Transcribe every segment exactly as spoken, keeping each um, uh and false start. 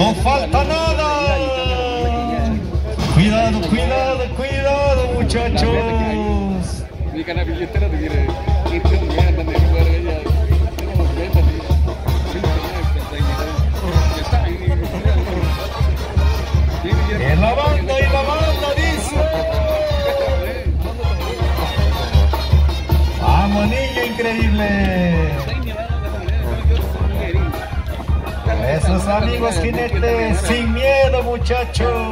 no falta nada. Cuidado, cuidado, cuidado, muchachos. Mi canal billetera te quiere ir con mi andan de jugar ella. Tenemos ventas y en la banda y la banda dice. Vamos, niño increíble. Esos amigos jinetes sin miedo, muchachos.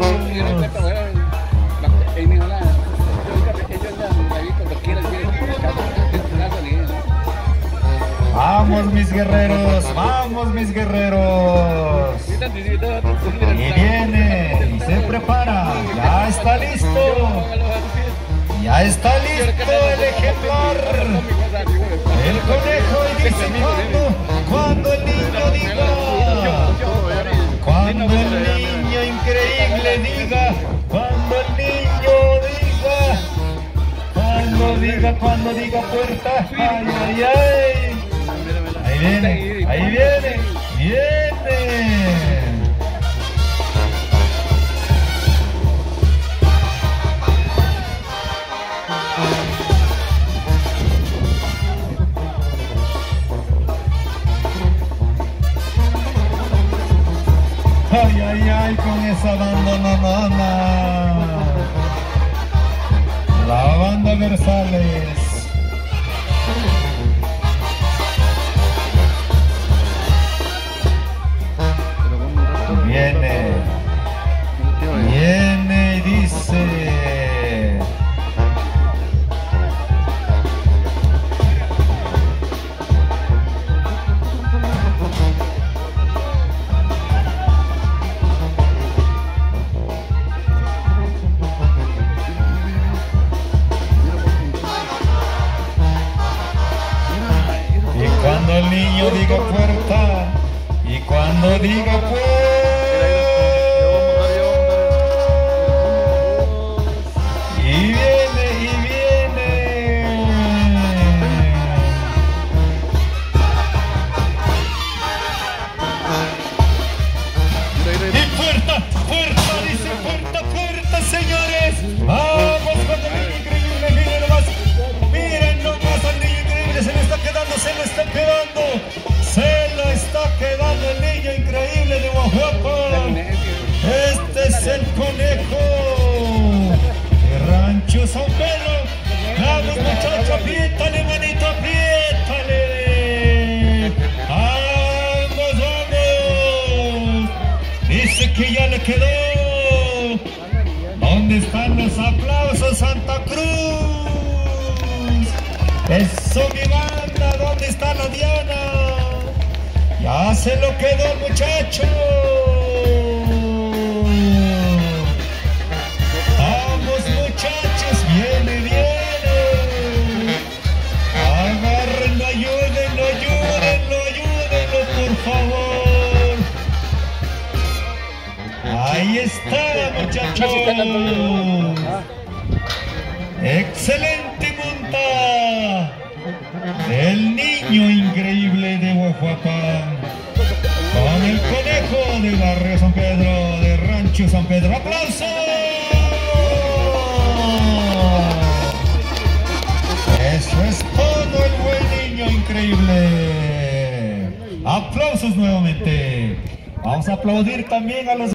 Vamos mis guerreros, vamos mis guerreros. Y viene, y se prepara, ya está listo. Ya está listo el ejemplar. El conejo y dice cuando, cuando el niño diga. Cuando el niño increíble diga. Cuando el niño diga. Cuando diga, cuando diga puerta. Ay, ay, ay. Ahí viene, ahí viene, viene. Ay, ay, ay, con esa banda nanana. La banda Versales. Viene, viene y dice. Y cuando el niño diga puerta, y cuando diga puerta. Señores, vamos con el niño increíble, miren nomás, miren nomás al niño increíble, se le está quedando, se le está quedando, se le está quedando el niño increíble de Oaxaca. Este es el conejo de Rancho San Pedro. Vamos muchachos, apriétale manito, apriétale. Vamos, vamos. Dice que ya le quedó. ¿Dónde están los aplausos, Santa Cruz? Eso, mi banda, ¿dónde está la Diana? Ya se lo quedó el muchacho. Vamos, muchachos, viene, viene. Agárrenlo, ayúdenlo, ayúdenlo, ayúdenlo, por favor. Ahí está, muchachos. Excelente monta del niño increíble de Oaxaca con el conejo de Barrio San Pedro, de Rancho San Pedro. ¡Aplausos! Eso es todo, el buen niño increíble. Aplausos nuevamente. Vamos a aplaudir también a los